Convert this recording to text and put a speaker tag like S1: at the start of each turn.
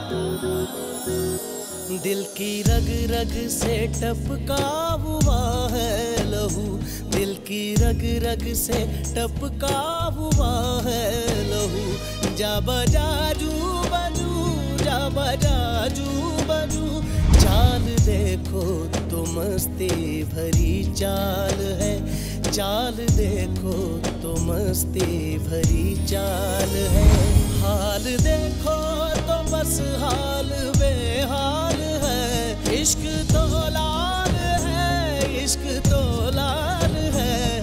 S1: दिल की रग रग से टपका हुआ है लहू, दिल की रग रग से टपका हुआ है लहू। जा बजा जू बजू, जा बजा जू बजू, चाल देखो तो मस्ती भरी चाल है, चाल देखो तो मस्ती भरी चाल है। हाल